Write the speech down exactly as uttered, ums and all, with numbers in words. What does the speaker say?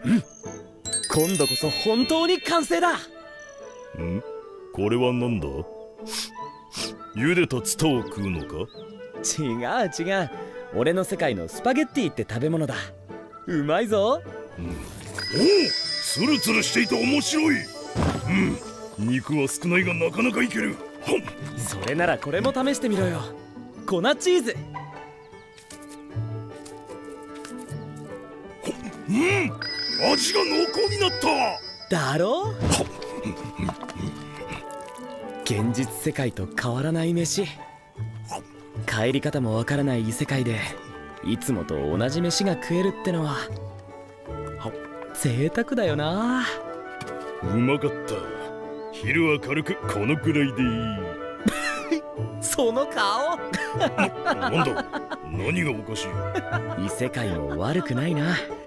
うん、今度こそ本当に完成だ。 ん？これは何だ？茹でたツタを食うのか？ 違う違う、俺の世界のスパゲッティって食べ物だ。うまいぞ。 うん、おお、ツルツルしていて面白い。うん、肉は少ないがなかなかいける。 それならこれも試してみろよ。粉チーズ。 うん、味が濃厚になった。 だろう。現実世界と変わらない飯。帰り方もわからない異世界でいつもと同じ飯が食えるってのは贅沢だよな。 うまかった。昼は軽くこのくらいでいい。 その顔。 な、なんだ、何がおかしい？ 異世界も悪くないな。